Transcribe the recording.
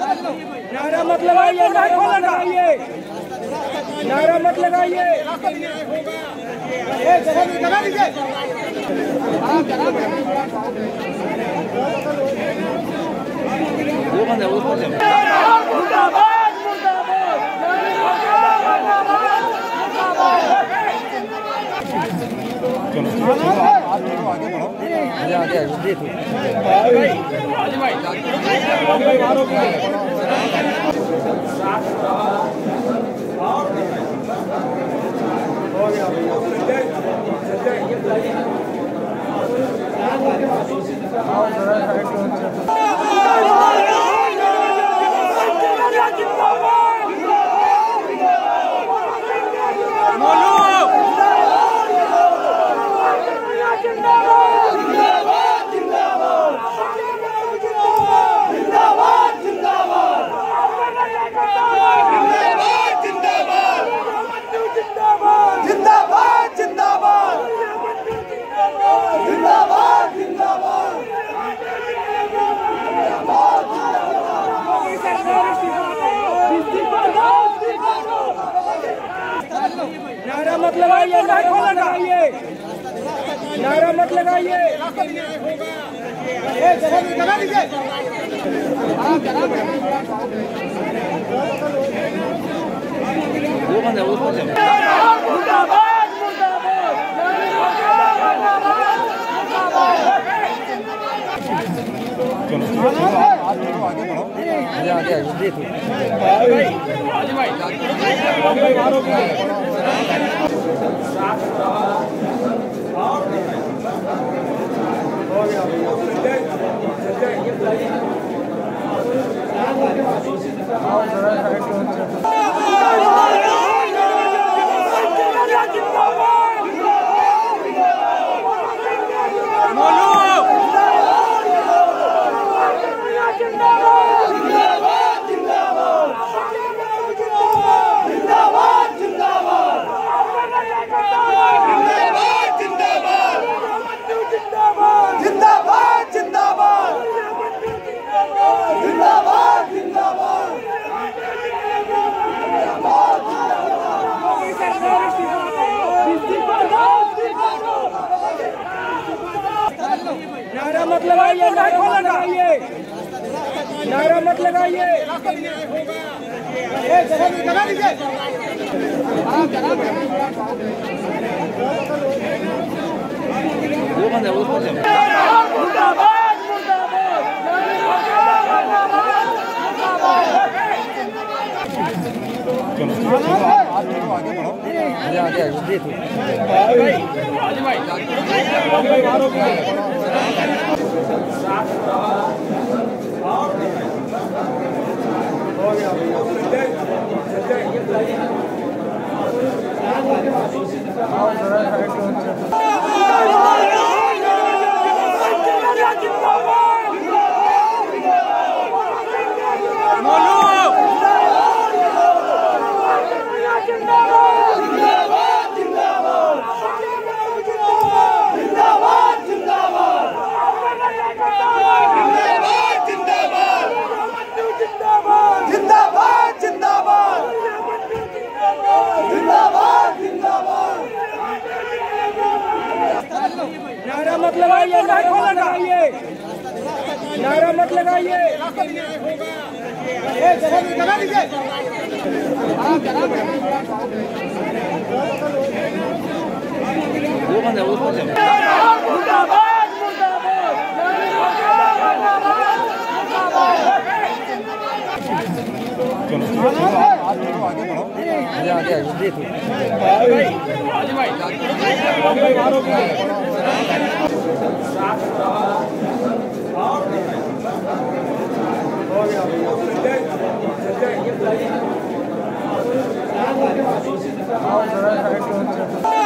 नारा मत लगाइए, नारा मत लगाइए, नारा मत लगाइए। वो बंद है, वो बंद है। मुर्दाबाद, मुर्दाबाद, आगे बढ़ो, आगे देखो नारा मत लगाइए, नारा मत लगाइए, नारा मत लगाइए। वो बंद है, वो बंद है। मुर्दाबाद, मुर्दाबाद, आगे बढ़ो, आगे देखो नारा मत लगाइए, नारा मत लगाइए, नारा मत लगाइए। वो बंद है, वो बंद है। मुर्दाबाद, मुर्दाबाद, आगे बढ़ो, आगे देखो नारा मत लगाइए, नारा मत लगाइए, नारा मत लगाइए। वो बंद है, वो बंद है। मुर्दाबाद, मुर्दाबाद, आगे बढ़ो, आगे देखो All right.